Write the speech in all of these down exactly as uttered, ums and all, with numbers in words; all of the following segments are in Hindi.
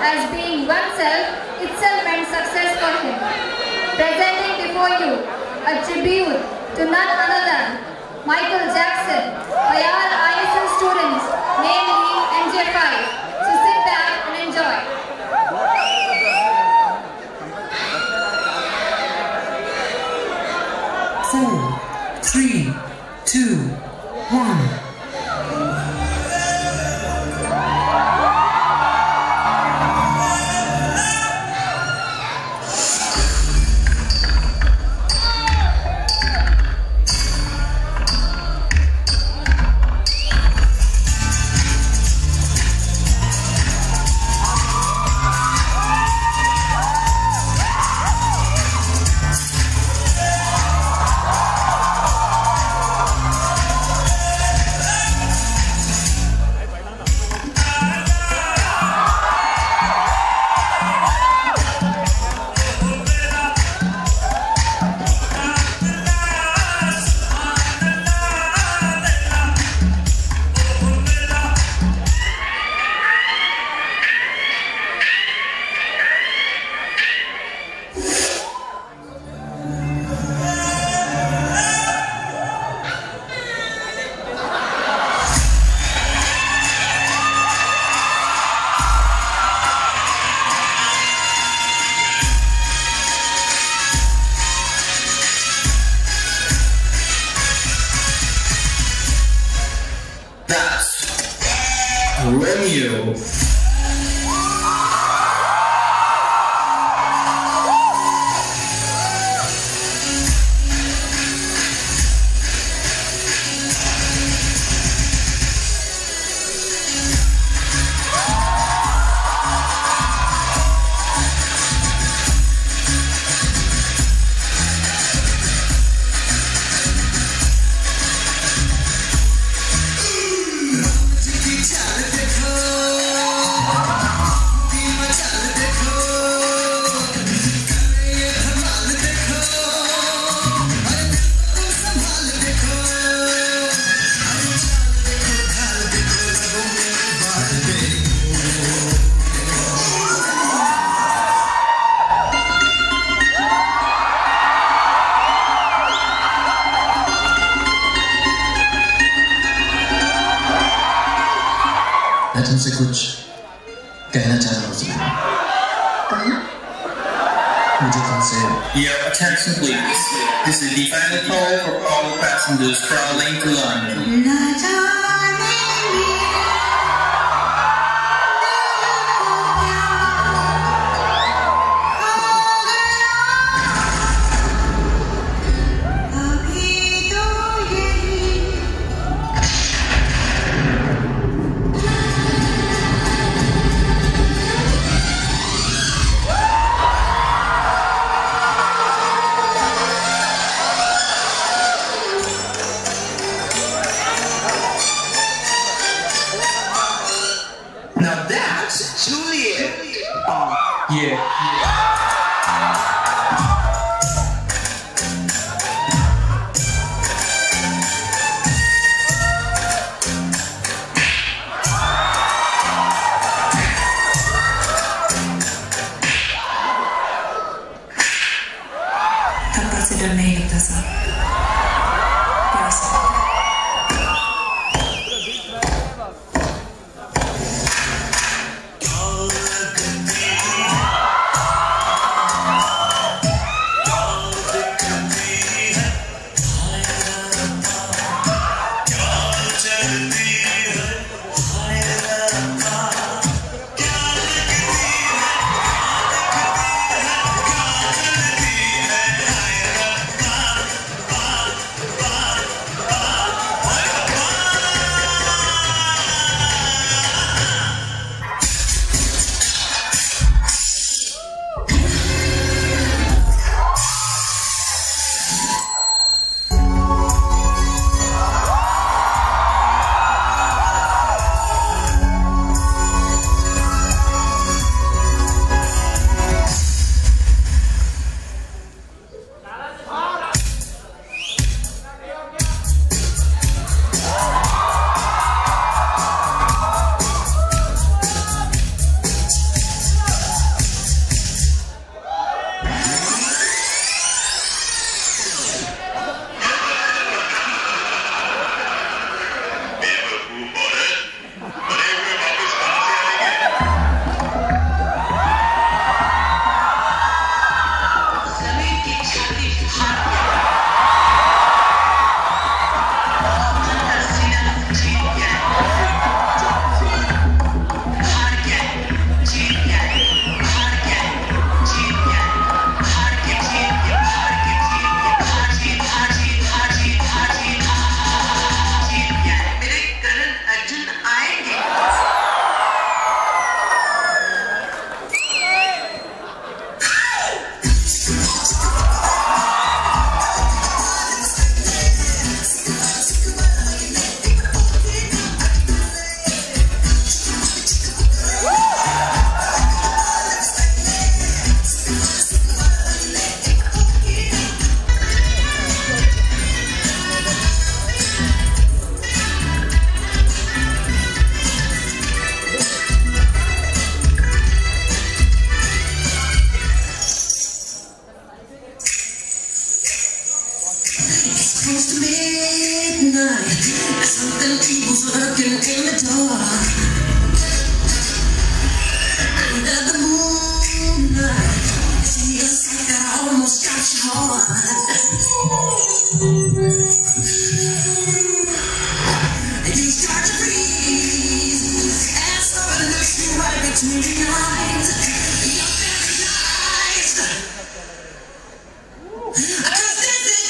as being oneself itself meant success for him. Presenting before you a tribute to none other than Michael Jackson by our I S S students, namely N J five. So sit back and enjoy. Four, three, two, one. Romeo. मैं तुमसे कुछ कहना चाहता हूँ तुम्हें। मुझे तुमसे Your attention please. This is the final call for all passengers traveling to London. Now that's Juliet. Oh, yeah. थप्पड़ से डर नहीं लगता सर। प्यार से। in the dark under the moonlight. Feels like I almost got your heart. And you start to freeze as someone looks you right between the eyes. You're paralyzed. Cause this is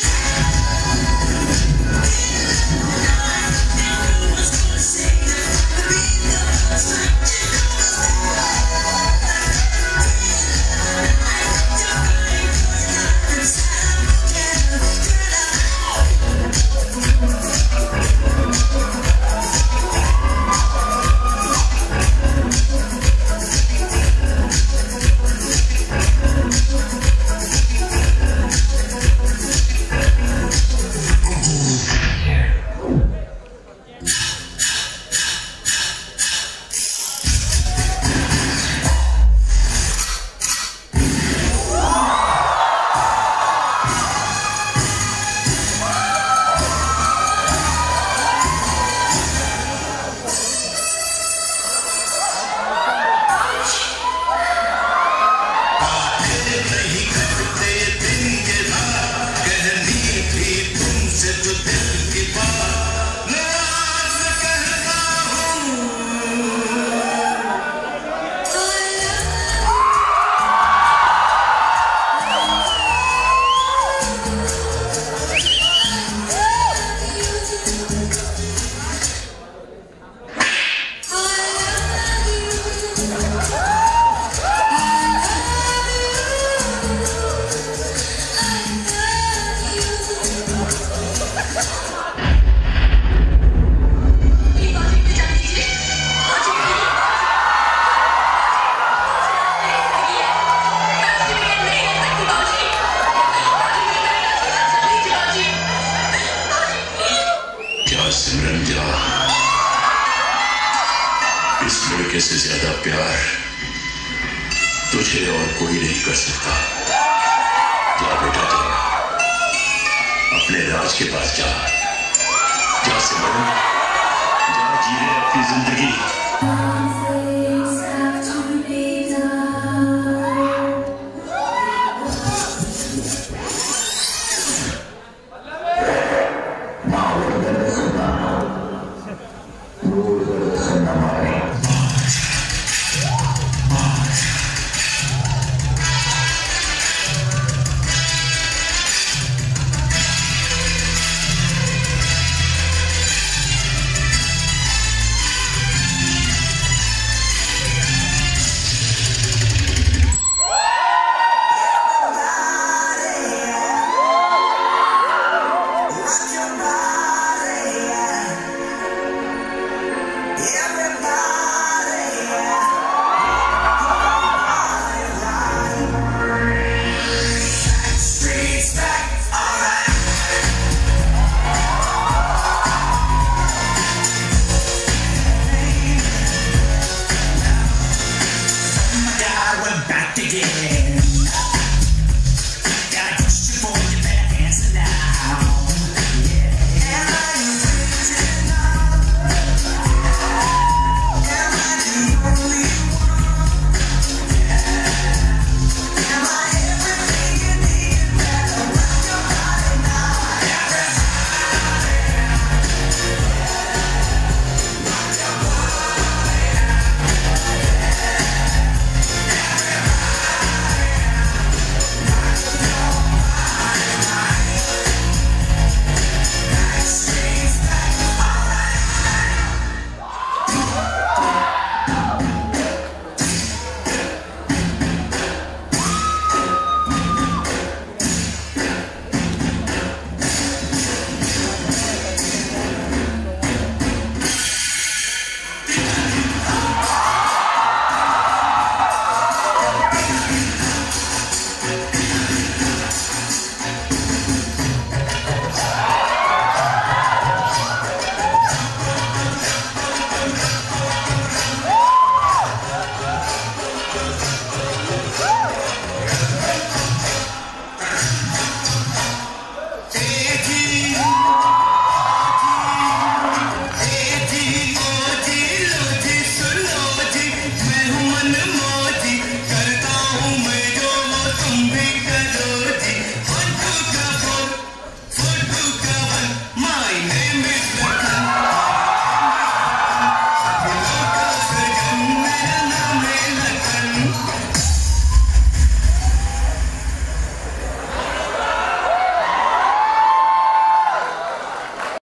सिमरन जा, इस लड़के से ज्यादा प्यार तुझे और कोई नहीं कर सकता। जा बेटा जा, अपने राज के पास जा, जा सिमरन, जा जी ले अपनी जिंदगी।